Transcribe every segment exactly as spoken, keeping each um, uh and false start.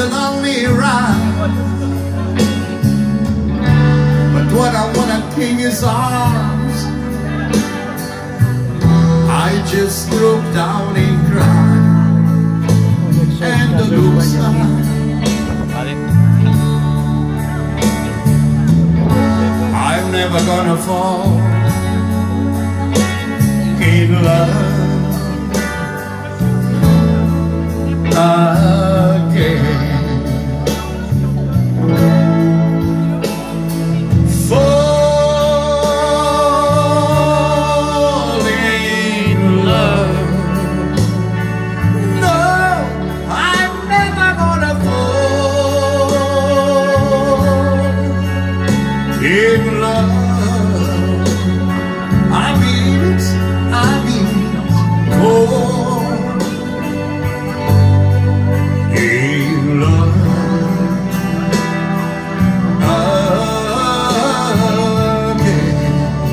a lonely ride, but when I wanna king his arms, I just broke down and cried. And the looks like I'm never gonna fall in love again. Fall in love. No, I'm never gonna fall in love. I mean it, I mean it, oh, in love again.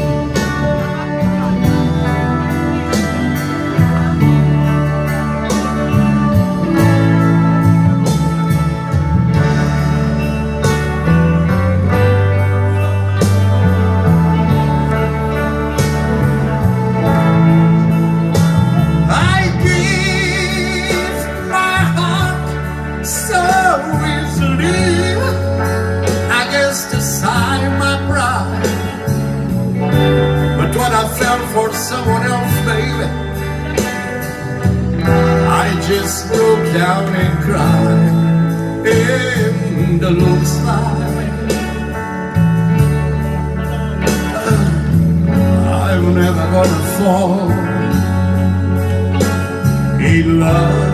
I give my heart so easily, I guess to sign my pride. But when I fell for someone else, baby, I just broke down and cried in the low slide. I'm never gonna fall in love